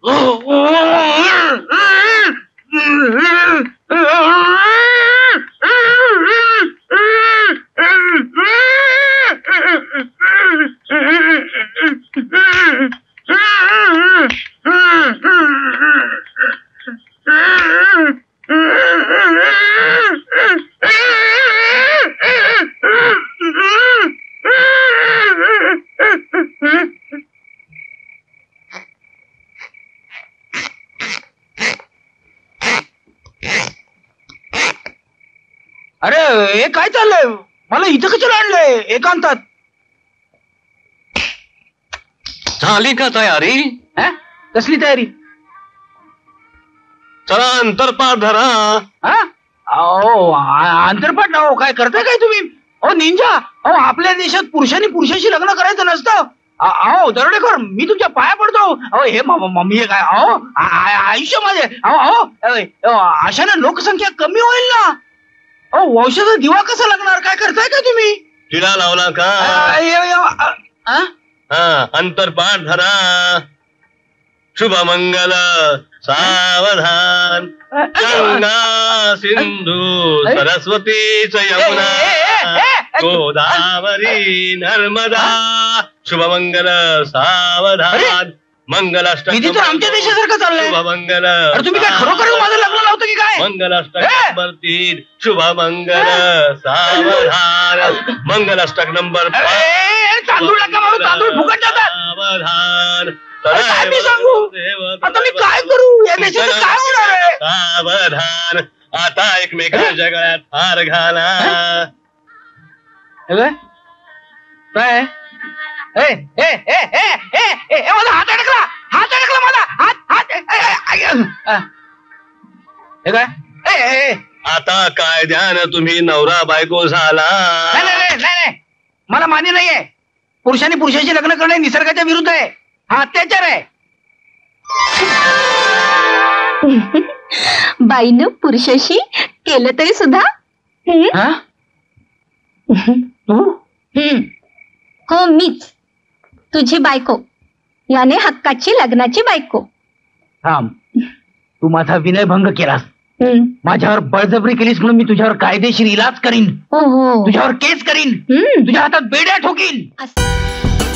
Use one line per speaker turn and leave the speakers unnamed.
अरे हे काय चाललंय? मला इथं कशाला आणलंय एकांतात?
झाली का तयारी?
कसली तयारी?
चला अंतरपाठ धरा.
अंतरपाठ हो काय करताय काय तुम्ही? हो निंजा, अहो आपल्या देशात पुरुषांनी पुरुषाशी लग्न करायचं नसतं. अहो दरोडेखोर, मी तुमच्या पाया पडतो. अहो हे मम्मी हे काय? अहो आयुष्यामध्ये अहो अशाने लोकसंख्या कमी होईल ना. अहो वंशाचा दिवा कसा लागणार? काय करताय का तुम्ही?
टिळा लावला का? अंतरपाठ धरा. शुभ मंगल सावधान. गंगा सिंधू सरस्वतीच यमुना गोदावरी नर्मदा. शुभ मंगल सावधान. मंगलाष्टक
आमच्या देशासारखं चाललंय.
शुभ मंगल.
तुम्ही काय खरोखर माझं लग्न लावतो की काय?
मंगलाष्टक नंबर 3. शुभ मंगल सावधान. मंगलाष्टक नंबर 5.
तांदूळ नका मारू, तांदूळ फुकट जातात.
सावधान.
काय मी सांगू? आता मी काय करू? या देशाचं काय होणार आहे?
सावधान. आता एकमेकांच्या गळ्यात हार घाला.
काय? माझा हात अडकला, हात अडकला माझा हात हात. हे काय?
आता कायद्यानं तुम्ही नवरा बायको झाला.
नाही, मला मान्य नाहीये. पुरुषांनी पुरुषाशी लग्न करणे निसर्गाच्या विरुद्ध आहे. हा अत्याचार आहे.
बाईनं पुरुषाशी केलं तरी सुद्धा हो मीच तुझी बायको, याने हक्काची लग्नाची बायको.
थांब, तू माझा विनयभंग केलास, माझ्यावर बळजबरी केलीस म्हणून मी तुझ्यावर कायदेशीर इलाज करीन. तुझ्यावर केस करीन, तुझ्या हातात बेड्या ठोकीन.